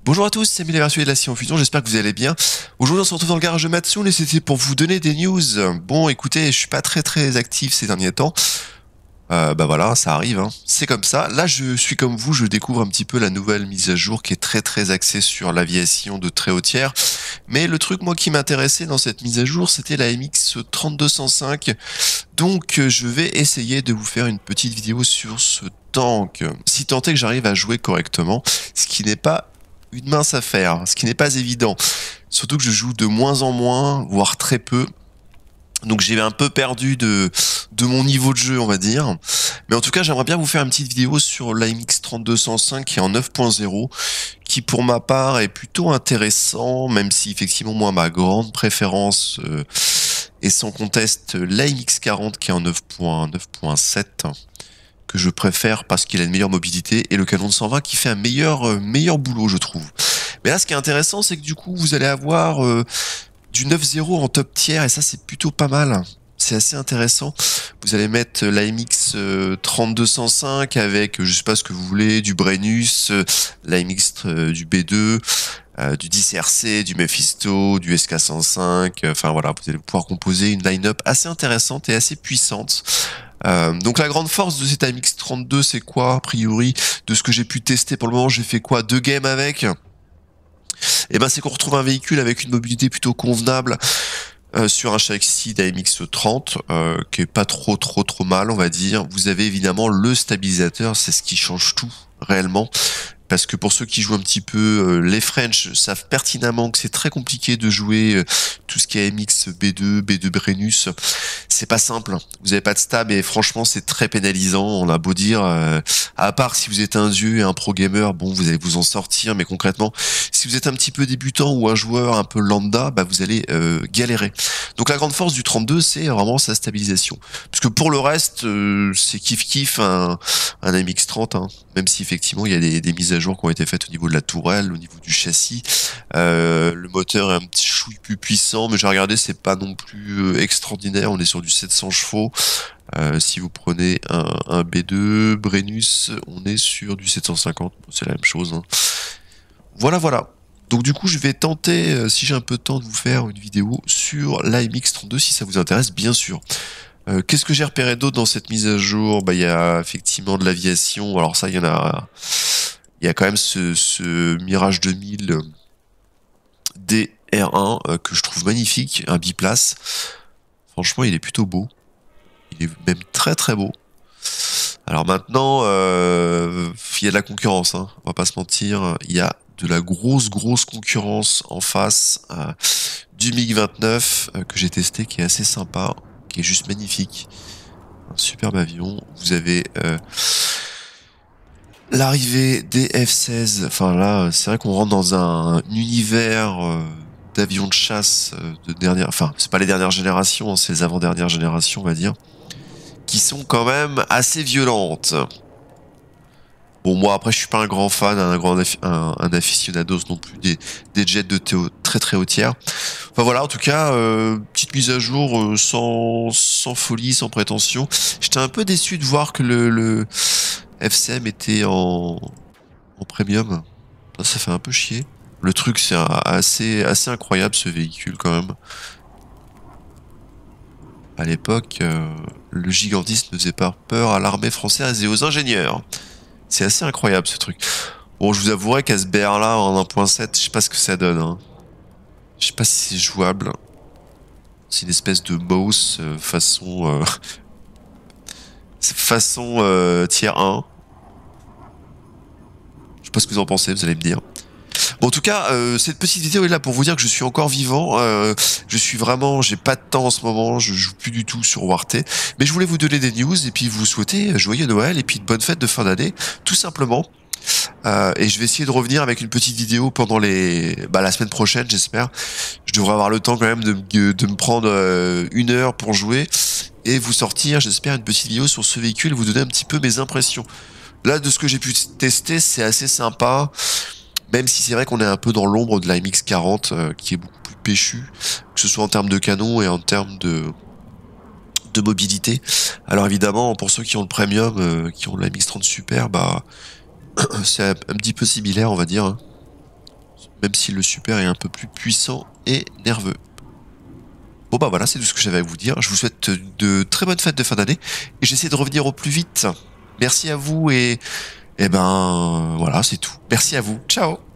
Bonjour à tous, c'est Emile Versuet de la Scie en Fusion, j'espère que vous allez bien. Aujourd'hui on se retrouve dans le garage de Matsoon et c'était pour vous donner des news. Bon écoutez, je suis pas très actif ces derniers temps. Bah voilà, ça arrive, hein. C'est comme ça. Là je suis comme vous, je découvre un petit peu la nouvelle mise à jour qui est très axée sur l'aviation de très haute tiers. Mais le truc moi qui m'intéressait dans cette mise à jour, c'était la MX 3205. Donc je vais essayer de vous faire une petite vidéo sur ce tank. Si tant est que j'arrive à jouer correctement, ce qui n'est pas une mince affaire, ce qui n'est pas évident. Surtout que je joue de moins en moins, voire très peu. Donc j'ai un peu perdu de mon niveau de jeu, on va dire. Mais en tout cas, j'aimerais bien vous faire une petite vidéo sur l'AMX 3205 qui est en 9.0, qui pour ma part est plutôt intéressant, même si effectivement moi ma grande préférence est sans conteste l'AMX 40 qui est en 9.7, que je préfère parce qu'il a une meilleure mobilité, et le canon de 120 qui fait un meilleur boulot, je trouve. Mais là, ce qui est intéressant, c'est que du coup, vous allez avoir du 9.0 en top tiers, et ça, c'est plutôt pas mal. C'est assez intéressant. Vous allez mettre l'AMX 3205 avec, je sais pas ce que vous voulez, du Brennus, l'AMX du B2, du 10RC, du Mephisto, du SK105. Enfin voilà, vous allez pouvoir composer une line-up assez intéressante et assez puissante. Donc la grande force de cette AMX 32, c'est quoi a priori? De ce que j'ai pu tester pour le moment, j'ai fait quoi? 2 games avec. Et ben c'est qu'on retrouve un véhicule avec une mobilité plutôt convenable sur un châssis d'AMX 30 qui est pas trop mal, on va dire. Vous avez évidemment le stabilisateur, c'est ce qui change tout réellement. Parce que pour ceux qui jouent un petit peu, les French savent pertinemment que c'est très compliqué de jouer tout ce qui est AMX B2, B2 Brennus. C'est pas simple. Vous avez pas de stab et franchement c'est très pénalisant. On a beau dire, à part si vous êtes un dieu et un pro gamer, bon vous allez vous en sortir. Mais concrètement, si vous êtes un petit peu débutant ou un joueur un peu lambda, bah vous allez galérer. Donc la grande force du 32, c'est vraiment sa stabilisation. Parce que pour le reste, c'est kiff un AMX 30, hein. Même si effectivement il y a des mises à jour qui ont été faites au niveau de la tourelle, au niveau du châssis. Le moteur est un petit chouille plus puissant, mais j'ai regardé, c'est pas non plus extraordinaire. On est sur du 700 chevaux. Si vous prenez un B2 Brennus, on est sur du 750. C'est la même chose, hein. Voilà. Donc du coup, je vais tenter, si j'ai un peu de temps, de vous faire une vidéo sur l'AMX 32, si ça vous intéresse, bien sûr. Qu'est-ce que j'ai repéré d'autre dans cette mise à jour? Bah, il y a effectivement de l'aviation. Alors ça, il y a quand même ce Mirage 2000 DR1 que je trouve magnifique, un biplace. Franchement, il est plutôt beau. Il est même très beau. Alors maintenant, il y a de la concurrence, hein, on va pas se mentir. Il y a de la grosse concurrence en face du MiG-29 que j'ai testé, qui est assez sympa, qui est juste magnifique. Un superbe avion. Vous avez l'arrivée des F-16. Enfin là, c'est vrai qu'on rentre dans un univers d'avions de chasse de dernière... Enfin, c'est pas les dernières générations, hein, c'est les avant-dernières générations, on va dire, qui sont quand même assez violentes. Bon, moi, après, je suis pas un grand fan, un aficionados non plus des jets de très haut tiers. Enfin voilà, en tout cas, petite mise à jour sans folie, sans prétention. J'étais un peu déçu de voir que le FCM était en premium. Ça fait un peu chier. Le truc, c'est assez incroyable, ce véhicule, quand même. À l'époque, le gigantisme ne faisait pas peur à l'armée française et aux ingénieurs. C'est assez incroyable, ce truc. Bon, je vous avouerai qu'à ce BR-là, en 1.7, je sais pas ce que ça donne, hein. Je sais pas si c'est jouable. C'est une espèce de mouse façon tier 1. Je sais pas ce que vous en pensez, vous allez me dire. Bon, en tout cas, cette petite vidéo est là pour vous dire que je suis encore vivant. J'ai pas de temps en ce moment, je joue plus du tout sur WarT. Mais je voulais vous donner des news et puis vous souhaiter joyeux Noël et puis de bonnes fêtes de fin d'année, tout simplement. Et je vais essayer de revenir avec une petite vidéo pendant la semaine prochaine, j'espère. Je devrais avoir le temps quand même de me prendre 1 heure pour jouer et vous sortir, j'espère, une petite vidéo sur ce véhicule et vous donner un petit peu mes impressions. Là, de ce que j'ai pu tester, c'est assez sympa. Même si c'est vrai qu'on est un peu dans l'ombre de la MX40 qui est beaucoup plus péchu, que ce soit en termes de canon et en termes de mobilité. Alors évidemment, pour ceux qui ont le premium, qui ont la MX30 Super, bah c'est un petit peu similaire, on va dire, hein. même si le super est un peu plus puissant et nerveux. Bon bah voilà, c'est tout ce que j'avais à vous dire. Je vous souhaite de très bonnes fêtes de fin d'année et j'essaie de revenir au plus vite. Merci à vous et ben voilà, c'est tout. Merci à vous. Ciao.